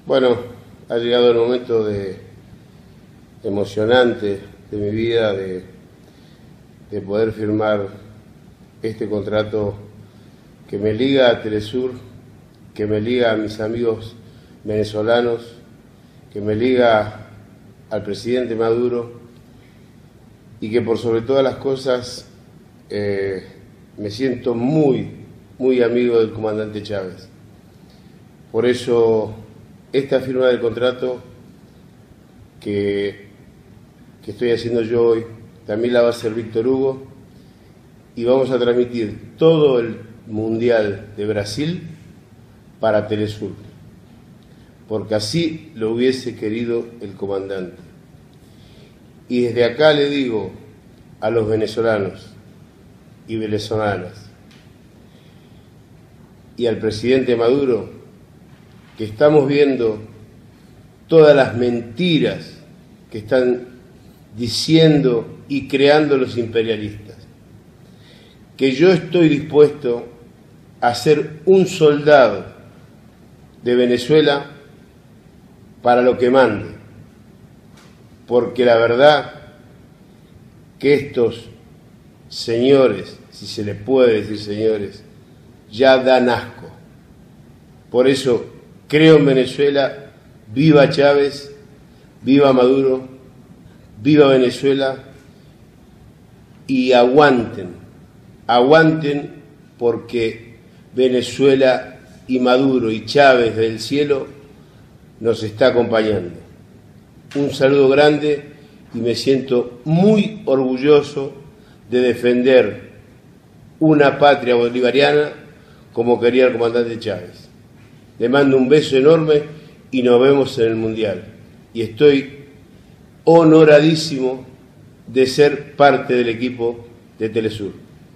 Bueno, ha llegado el momento emocionante de mi vida de poder firmar este contrato que me liga a Telesur, que me liga a mis amigos venezolanos, que me liga al presidente Maduro y que por sobre todas las cosas me siento muy amigo del comandante Chávez. Por eso esta firma del contrato que estoy haciendo yo hoy también la va a hacer Víctor Hugo y vamos a transmitir todo el Mundial de Brasil para Telesur, porque así lo hubiese querido el comandante. Y desde acá le digo a los venezolanos y venezolanas y al presidente Maduro que estamos viendo todas las mentiras que están diciendo y creando los imperialistas, que yo estoy dispuesto a ser un soldado de Venezuela para lo que mande, porque la verdad que estos señores, si se les puede decir señores, ya dan asco. Por eso creo en Venezuela, viva Chávez, viva Maduro, viva Venezuela y aguanten porque Venezuela y Maduro y Chávez del cielo nos está acompañando. Un saludo grande y me siento muy orgulloso de defender una patria bolivariana como quería el comandante Chávez. Le mando un beso enorme y nos vemos en el Mundial. Y estoy honoradísimo de ser parte del equipo de Telesur.